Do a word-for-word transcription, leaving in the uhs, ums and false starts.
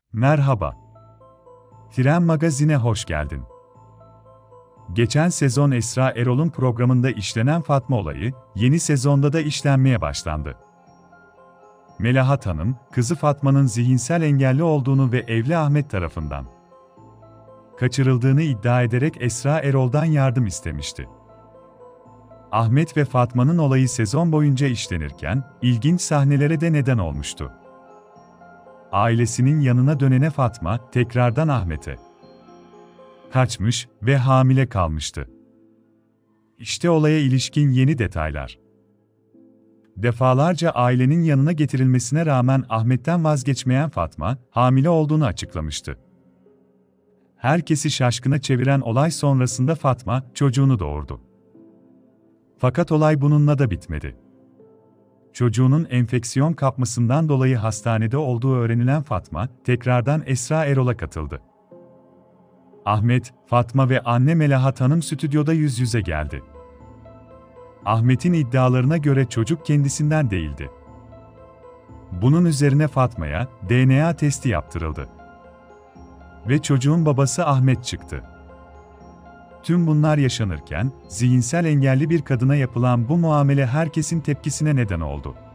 Merhaba. Tren Magazin'e hoş geldin. Geçen sezon Esra Erol'un programında işlenen Fatma olayı, yeni sezonda da işlenmeye başlandı. Melahat Hanım, kızı Fatma'nın zihinsel engelli olduğunu ve evli Ahmet tarafından kaçırıldığını iddia ederek Esra Erol'dan yardım istemişti. Ahmet ve Fatma'nın olayı sezon boyunca işlenirken, ilginç sahnelere de neden olmuştu. Ailesinin yanına dönene Fatma, tekrardan Ahmet'e kaçmış ve hamile kalmıştı. İşte olaya ilişkin yeni detaylar. Defalarca ailenin yanına getirilmesine rağmen Ahmet'ten vazgeçmeyen Fatma, hamile olduğunu açıklamıştı. Herkesi şaşkına çeviren olay sonrasında Fatma, çocuğunu doğurdu. Fakat olay bununla da bitmedi. Çocuğunun enfeksiyon kapmasından dolayı hastanede olduğu öğrenilen Fatma, tekrardan Esra Erol'a katıldı. Ahmet, Fatma ve anne Melahat Hanım stüdyoda yüz yüze geldi. Ahmet'in iddialarına göre çocuk kendisinden değildi. Bunun üzerine Fatma'ya D N A testi yaptırıldı. Ve çocuğun babası Ahmet çıktı. Tüm bunlar yaşanırken, zihinsel engelli bir kadına yapılan bu muamele herkesin tepkisine neden oldu.